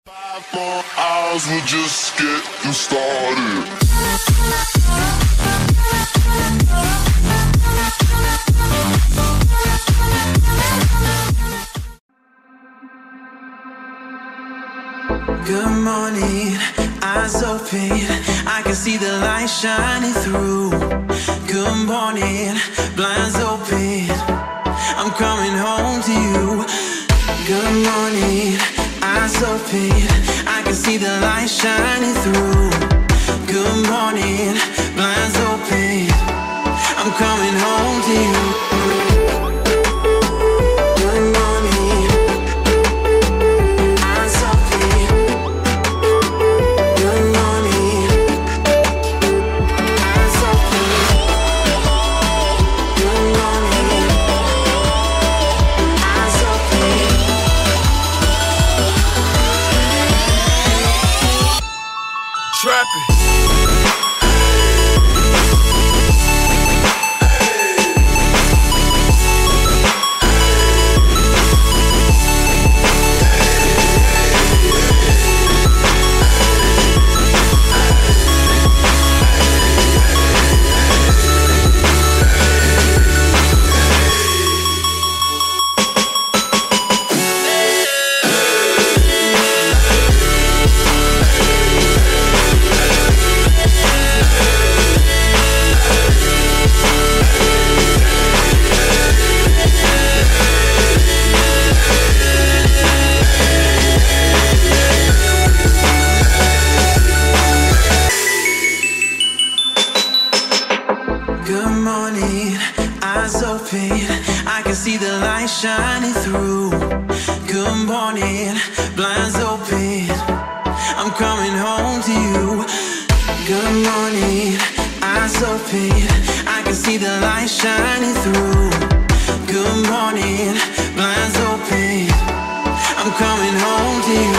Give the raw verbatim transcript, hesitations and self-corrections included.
Five more hours, we're just getting started. Good morning, eyes open, I can see the light shining through. Good morning, blinds open, I'm coming home to you. Good morning, eyes open, I can see the light shining through. Good morning, blinds open, I'm coming home to you. Good morning, eyes open, I can see the light shining through. Good morning, blinds open, I'm coming home to you. Good morning, eyes open, I can see the light shining through. Good morning, blinds open, I'm coming home to you.